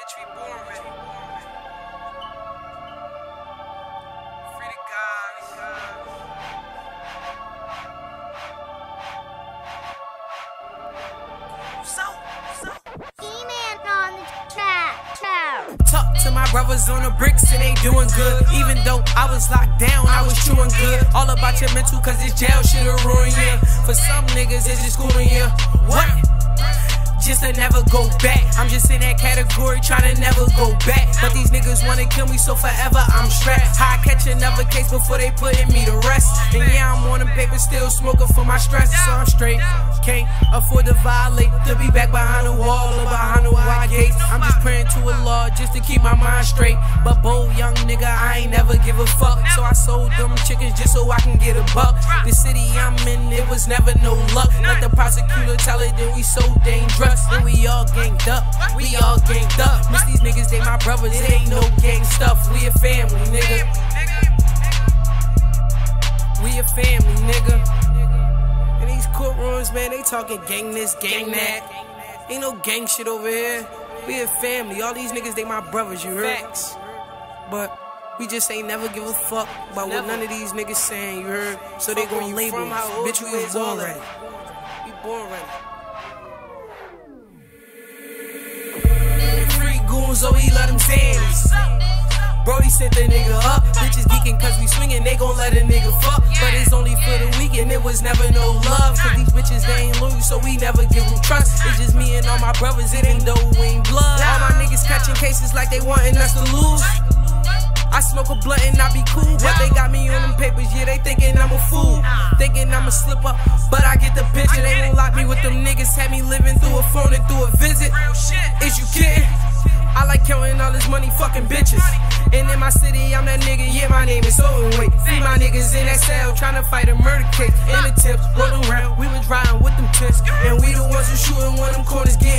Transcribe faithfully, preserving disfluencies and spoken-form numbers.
Bitch, we born ready. Free to God, God. So, so. E-Man on the track, track. Talk to my brothers on the bricks and they doing good. Even though I was locked down, I was chewing good. All about your mental, cause this jail shit'll ruin you. For some niggas, it's just schooling you. What? Just to never go back. I'm just in that category trying to never go back. But these niggas wanna kill me, so forever I'm strapped. How I catch another case before they putting me to rest. And yeah, I'm on the paper, still smoking for my stress. So I'm straight, can't afford to violate. To be back behind the wall or behind the wide gates. I'm just praying to a Lord just to keep my mind straight. But bold young nigga, I ain't never give a fuck. So I sold them chickens just so I can get a buck. The city I'm in, it was never no luck. Let the prosecutor tell it that we so dangerous. And we all ganged up, we all ganged up. Miss these niggas, they my brothers, it ain't no gang stuff. We a family, nigga. We a family, nigga. In these courtrooms, man, they talking gang this, gang that. Ain't no gang shit over here. We a family, all these niggas, they my brothers, you heard? But we just ain't never give a fuck about what none of these niggas saying, you heard? So they gon' label us. Bitch, we was born ready. We born ready. Zir-Gonzo, he let him dance. Brody set the nigga up. Bitches geeking cause we swinging, they gon' let a nigga fuck. But it's only for the weekend, it was never no love. Cause these bitches, they ain't loose, so we never give them trust. It's just me and all my brothers, it ain't no ain't blood. All my niggas catching cases like they wanting us to lose. I smoke a blunt and I be cool, but they got me on them papers, yeah, they thinking I'm a fool. Thinking I'm a slipper, but I get the picture. They gon' lock me with them niggas, had me living through a phone and through a visit. Is you kidding? I like counting all this money, fucking bitches. And in my city, I'm that nigga, yeah, my name is Owen Wait. See my niggas in that cell, tryna fight a murder case. In the tips, rolling around, we was riding with them tips. And we the ones who shooting when them corners get